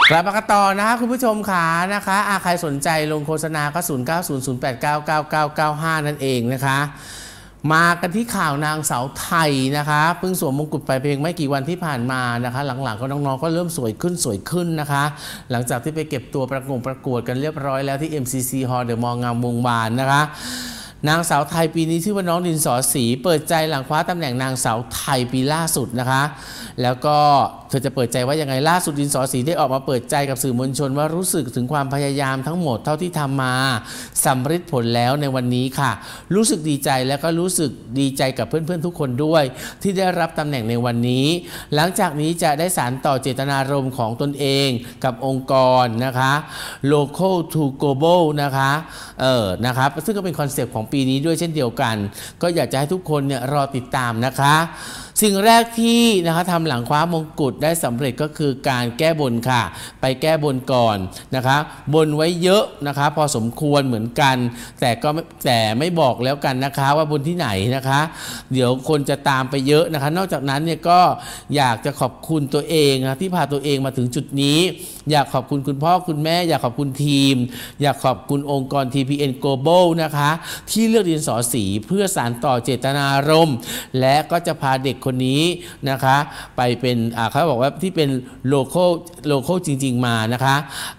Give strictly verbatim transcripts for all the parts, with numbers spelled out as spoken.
กลับมากันต่อนะคะคุณผู้ชมขานะคะอาใครสนใจลงโฆษณาก็ศูนย์ เก้า ศูนย์ ศูนย์ แปด เก้า เก้า เก้า เก้า ห้านั่นเองนะคะมากันที่ข่าวนางสาวไทยนะคะเพิ่งสวมมงกุฎไปเพียงไม่กี่วันที่ผ่านมานะคะหลังๆก็น้องๆก็เริ่มสวยขึ้นสวยขึ้นนะคะหลังจากที่ไปเก็บตัวประกงประกวดกันเรียบร้อยแล้วที่ เอ็ม ซี ซี Hall เดอะมอลล์งามวงวานนะคะนางสาวไทยปีนี้ชื่อว่าน้องดินสอศรีเปิดใจหลังคว้าตำแหน่งนางสาวไทยปีล่าสุดนะคะแล้วก็เธอจะเปิดใจว่ายังไงล่าสุดดินสอศรีได้ออกมาเปิดใจกับสื่อมวลชนว่ารู้สึกถึงความพยายามทั้งหมดเท่าที่ทำมาสำเร็จผลแล้วในวันนี้ค่ะรู้สึกดีใจและก็รู้สึกดีใจกับเพื่อนๆทุกคนด้วยที่ได้รับตำแหน่งในวันนี้หลังจากนี้จะได้สานต่อเจตนารมณ์ของตนเองกับองค์กรนะคะ local to global นะคะเออนะครับซึ่งก็เป็นคอนเซปต์ของปีนี้ด้วยเช่นเดียวกันก็อยากจะให้ทุกคนเนี่ยรอติดตามนะคะสิ่งแรกที่นะคะทำหลังคว้ามงกุฎได้สำเร็จก็คือการแก้บนค่ะไปแก้บนก่อนนะคะบนไว้เยอะนะคะพอสมควรเหมือนกันแต่ก็แต่ไม่บอกแล้วกันนะคะว่าบนที่ไหนนะคะเดี๋ยวคนจะตามไปเยอะนะคะนอกจากนั้นเนี่ยก็อยากจะขอบคุณตัวเองนะที่พาตัวเองมาถึงจุดนี้อยากขอบคุณคุณพ่อคุณแม่อยากขอบคุณทีมอยากขอบคุณองค์กร ที พี เอ็น Global นะคะที่เลือกดินสอศรีเพื่อสานต่อเจตนารมณ์และก็จะพาเด็กคนนี้นะคะไปเป็นเขาบอกว่าที่เป็นโลโก้โลโก้จริงๆมานะคะ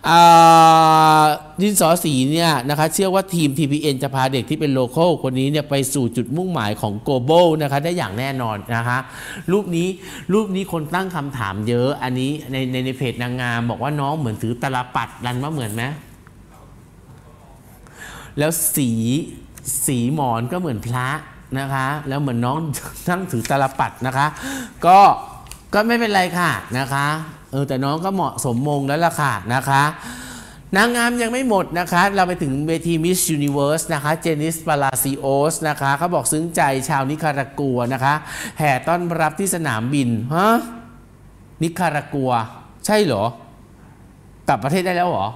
ดินสอศรีเนี่ยนะคะเชื่อว่าทีม ที พี เอ็น จะพาเด็กที่เป็นโลโก้คนนี้เนี่ยไปสู่จุดมุ่งหมายของ Global นะคะได้อย่างแน่นอนนะคะรูปนี้รูปนี้คนตั้งคำถามเยอะอันนี้ในในในเพจนางงามบอกว่าน้องเหมือนถือตลปัดรันว่าเหมือนไหมแล้วสีสีหมอนก็เหมือนพระนะคะแล้วเหมือนน้องนั่งถือตลปัดนะคะก็ก็ไม่เป็นไรค่ะนะคะเออแต่น้องก็เหมาะสมมงแล้วล่ะค่ะนะคะนางงามยังไม่หมดนะคะเราไปถึงเวที Miss Universe นะคะเจนิส ปาลาซิโอสนะคะเขาบอกซึ้งใจชาวนิคารากัวนะคะแห่ต้อนรับที่สนามบินฮะนิคารากัวใช่เหรอกลับประเทศได้แล้วเหรอ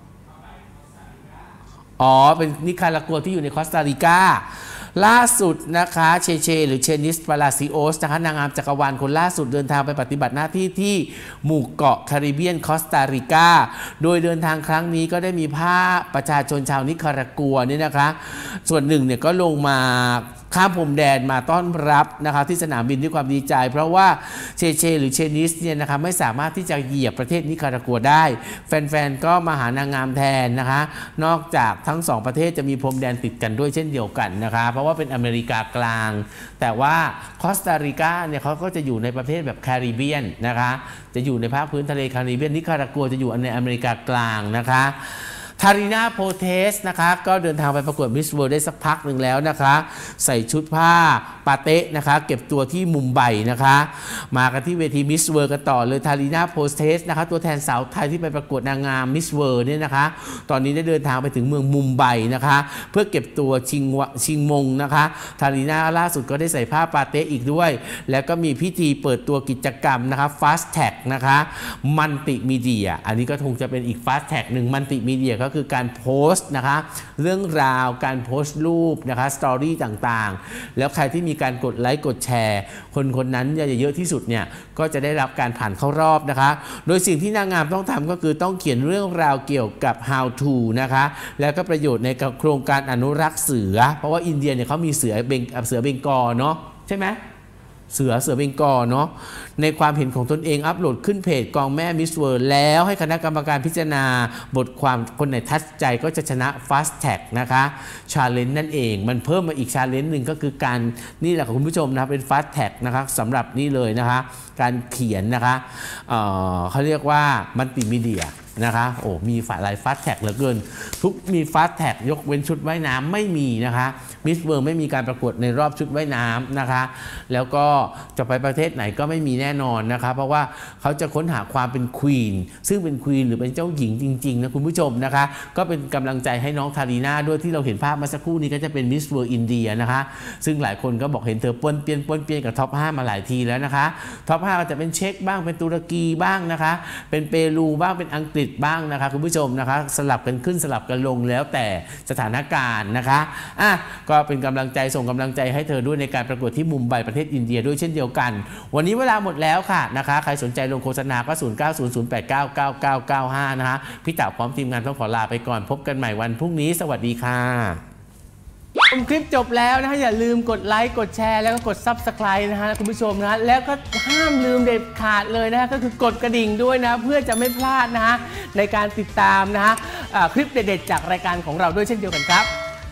อ๋อเป็นนิคารากัวที่อยู่ในคอสตาริกาล่าสุดนะคะเชเชหรือเชนิส ปาลาซิโอสนะคะนางงามจักรวาลคนล่าสุดเดินทางไปปฏิบัติหน้าที่ที่หมู่เกาะแคริบเบียนคอสตาริกาโดยเดินทางครั้งนี้ก็ได้มีภาพประชาชนชาวนิคารากัวนี่นะคะส่วนหนึ่งเนี่ยก็ลงมาข้ามพรมแดนมาต้อนรับนะคะที่สนามบินด้วยความดีใจเพราะว่าเชเชหรือเชนิสเนี่ยนะคะไม่สามารถที่จะเหยียบประเทศนิคารากัวได้แฟนๆก็มาหานางงามแทนนะคะนอกจากทั้งสองประเทศจะมีพรมแดนติดกันด้วยเช่นเดียวกันนะคะเพราะว่าเป็นอเมริกากลางแต่ว่าคอสตาริกาเนี่ยเขาก็จะอยู่ในประเภทแบบแคริบเบียนนะคะจะอยู่ในภาคพื้นทะเลแคริบเบียนนิคารากัวจะอยู่ในอเมริกากลางนะคะทารินาโพเทสนะคะก็เดินทางไปประกวดมิสเวิลด์ได้สักพักหนึ่งแล้วนะคะใส่ชุดผ้าปาเต้นะคะเก็บตัวที่มุมไบนะคะมากันที่เวทีมิสเวิลด์กันต่อเลยทารินาโพเทสนะคะตัวแทนสาวไทยที่ไปประกวดนางงามมิสเวิลด์เนี่ยนะคะตอนนี้ได้เดินทางไปถึงเมืองมุมไบนะคะเพื่อเก็บตัวชิงชิงมงนะคะทารินาล่าสุดก็ได้ใส่ผ้าปาเต้อีกด้วยแล้วก็มีพิธีเปิดตัวกิจกรรมนะคะฟาสแท็กนะคะมัลติมีเดียอันนี้ก็คงจะเป็นอีกฟาสแท็กหนึ่งมัลติมีเดียก็คือการโพสต์นะคะเรื่องราวการโพสต์รูปนะคะสตอรี่ต่างๆแล้วใครที่มีการกดไลค์กดแชร์คนคนนั้นจะเยอะที่สุดเนี่ยก็จะได้รับการผ่านเข้ารอบนะคะโดยสิ่งที่นางงามต้องทำก็คือต้องเขียนเรื่องราวเกี่ยวกับ how to นะคะแล้วก็ประโยชน์ในโครงการอนุรักษ์เสือเพราะว่าอินเดียเนี่ยเขามีเสือเบงเสือเบงกอลเนาะใช่ไหมเสือเสือเบงกอลเนาะในความเห็นของตนเองอัปโหลดขึ้นเพจกองแม่มิสเวิลด์แล้วให้คณะกรรมการพิจารณาบทความคนไหนทัดใจก็จะชนะ Fast Tag นะคะชาเลนจ์นั่นเองมันเพิ่มมาอีกชาเลนจ์หนึ่งก็คือการนี่แหละคุณผู้ชมนะเป็น Fast Tag นะคะสำหรับนี่เลยนะคะการเขียนนะคะ เอ่อ เขาเรียกว่ามัลติมีเดียนะคะโอ้มีฝ่ายลายฟาสแท็กเหลือเกินทุกมีฟาสแท็กยกเว้นชุดว่ายน้ำไม่มีนะคะมิสเวิลด์ไม่มีการประกวดในรอบชุดว่ายน้ำนะคะแล้วก็จะไปประเทศไหนก็ไม่มีแน่นอนนะคะเพราะว่าเขาจะค้นหาความเป็นควีนซึ่งเป็นควีนหรือเป็นเจ้าหญิงจริงๆนะคุณผู้ชมนะคะก็เป็นกำลังใจให้น้องทารีนาด้วยที่เราเห็นภาพเมื่อสักครู่นี้ก็จะเป็นมิสเวิลด์อินเดียนะคะซึ่งหลายคนก็บอกเห็นเธอป้วนเปี้ยนป้วนเปี้ยนกับท็อปห้ามาหลายทีแล้วนะคะท็อปห้าจะเป็นเช็กบ้างเป็นตุรกีบ้างนะคะเป็นเปรูบ้างเป็นอังกฤษตบ้างนะคะคุณผู้ชมนะคะสลับกันขึ้นสลับกันลงแล้วแต่สถานการณ์นะคะอ่ะก็เป็นกำลังใจส่งกำลังใจให้เธอด้วยในการประกวดที่มุมไบประเทศอินเดียด้วยเช่นเดียวกันวันนี้เวลาหมดแล้วค่ะนะคะใครสนใจลงโฆษณาก็ศูนย์ เก้า ศูนย์ ศูนย์ แปด เก้า เก้า เก้า เก้า ห้านะคะพี่เต๋าพร้อมทีมงานต้องขอลาไปก่อนพบกันใหม่วันพรุ่งนี้สวัสดีค่ะชมคลิปจบแล้วนะฮะอย่าลืมกดไลค์กดแชร์แล้วก็กด ซับสไครบ์ นะฮะคุณผู้ชมนะแล้วก็ห้ามลืมเด็ดขาดเลยนะฮะก็คือกดกระดิ่งด้วยนะเพื่อจะไม่พลาดนะฮะในการติดตามนะฮะคลิปเด็ดๆจากรายการของเราด้วยเช่นเดียวกันครับ